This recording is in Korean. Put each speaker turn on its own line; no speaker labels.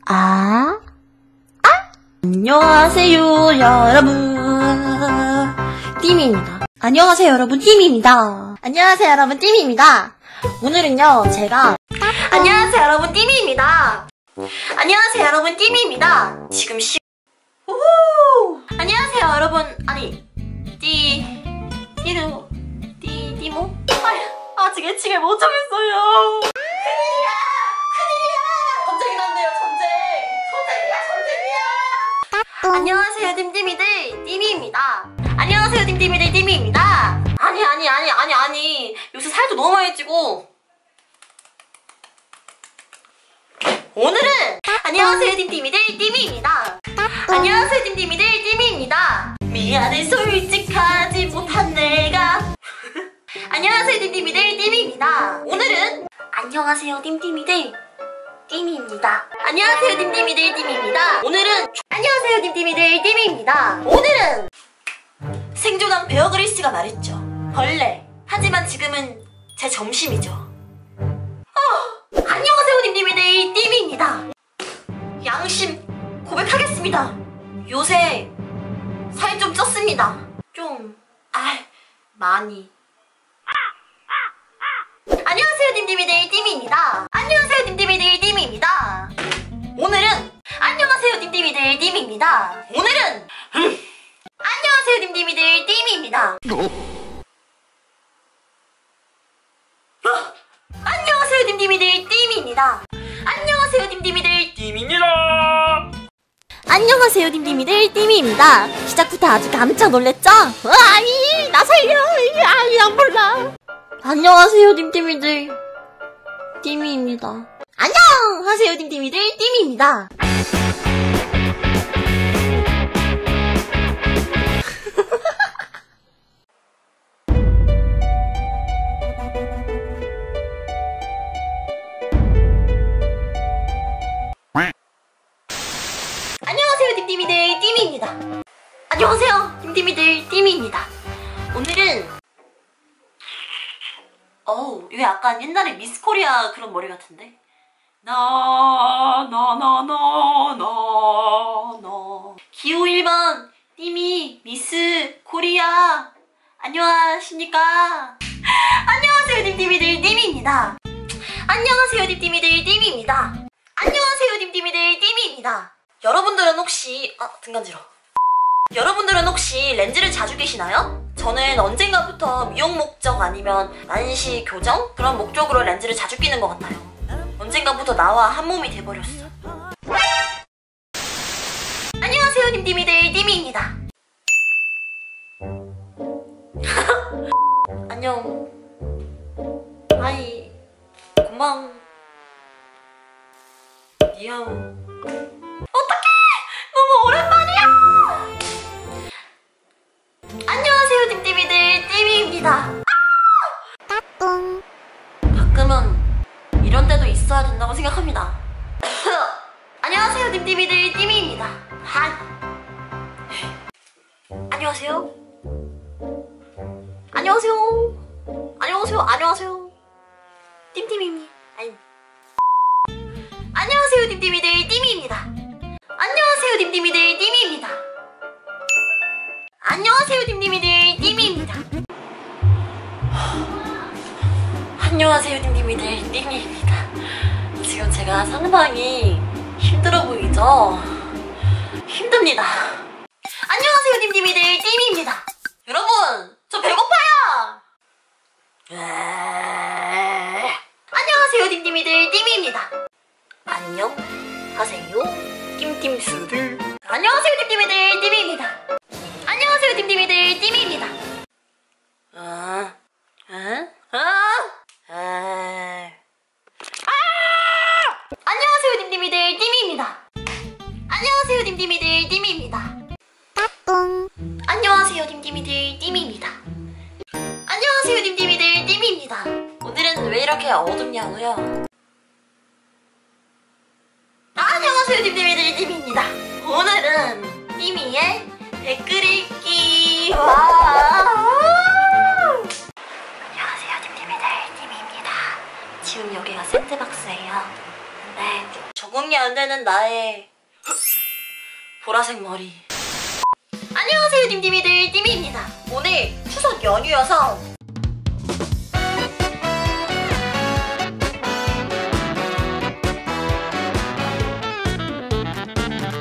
안녕하세요 여러분, 띠미입니다. 안녕하세요 여러분, 띠미입니다. 안녕하세요 여러분, 띠미입니다. 오늘은요 제가 안녕하세요 여러분, 띠미입니다. 안녕하세요 여러분, 띠미입니다. 지금 우후! 안녕하세요 여러분, 아니 띠모? 아직 애칭을 못 정했어요. 큰일이야! 전쟁이 났네요, 전쟁이야. 안녕하세요 띠미들, 띠미입니다. 안녕하세요 띠미들, 띠미입니다. 아니 요새 살도 너무 많이 찌고. 오늘은 안녕하세요 띠미들, 띠미입니다. 안녕하세요 띠미들, 띠미입니다. 미안해 솔직하지 못한 내가. 안녕하세요 띠미들, 띠미입니다. 오늘은 안녕하세요 띠미들, 띠미입니다. 안녕하세요 띠미들, 띠미입니다. 오늘은 안녕하세요 띠미들, 띠미입니다. 오늘은 생존한 베어 그릴스가 말했죠. 벌레. 하지만 지금은 제 점심이죠. 안녕하세요 띠미들, 띠미입니다. 양심 고백하겠습니다. 요새 살 좀 쪘습니다. 많이. 안녕하세요 띠미들, 띠미입니다. 안녕하세요 띠미들, 띠미입니다. 오늘은 안녕하세요 띠미들, 띠미입니다. 오늘은 안녕하세요 띠미들, 띠미입니다. 안녕하세요 띠미들, 띠미입니다. 안녕하세요 띠미들, 띠미입니다. 안녕하세요 띠미들, 띠미입니다. 시작부터 아주 깜짝 놀랬죠? 나 살려. 안 몰라. 안녕하세요 띠미들, 띠미입니다. 안녕하세요 띠미들, 띠미입니다. 안녕하세요 띠미들, 띠미입니다. 안녕하세요 띠미들, 띠미입니다. 오늘은 이거 약간 옛날에 미스 코리아 그런 머리 같은데? 기호 1번 띠미 미스 코리아 안녕하십니까? 안녕하세요 띠미들, 띠미입니다. 안녕하세요 띠미들, 띠미입니다. 안녕하세요 띠미들, 띠미입니다. 여러분들은 혹시 등 간지러. 여러분들은 혹시 렌즈를 자주 끼시나요? 저는 언젠가부터 미용 목적 아니면 만시 교정? 그런 목적으로 렌즈를 자주 끼는 것 같아요. 언젠가부터 나와 한 몸이 돼버렸어. 안녕하세요 띠미들, 띠미입니다. 안녕. 하이. 고마워. 니하오. 어떡해! 너무 오랜만이야! 안녕하세요 띠미들, 띠미입니다. 가끔은 이런 데도 있어야 된다고 생각합니다. 안녕하세요 띠미들, 띠미입니다. 안녕하세요. 안녕하세요 띠미입니다. 안녕하세요 띠미들, 띠미입니다. 안녕하세요 띠미들, 띠미입니다. 안녕하세요 띠미들, 띠미입니다. 안녕하세요 띠미들, 띠미입니다. 지금 제가 상당히 힘들어 보이죠? 힘듭니다. 안녕하세요 띠미들, 띠미입니다. 여러분, 저 배고파요. 안녕하세요 띠미들, 띠미입니다. 안녕하세요 띠미들. 안녕하세요 띠미들, 띠미입니다. 안녕하세요 띠미들, 띠미입니다. 안녕하세요 띠미들, 띠미입니다. 안녕하세요 띠미들, 띠미입니다. 안녕하세요 띠미들, 띠미입니다. 안녕하세요 띠미들, 띠미입니다. 오늘은 왜 이렇게 어둡냐고요? 안녕하세요 띠미들, 띠미입니다. 오늘은 띠미의 댓글 읽기. 안녕하세요 띠미들, 띠미입니다. 지금 여기가 샌드박스예요. 근데 저 적응이 안 되는 나의 보라색 머리. 안녕하세요 딤디미들, 띠미입니다. 오늘 추석 연휴여서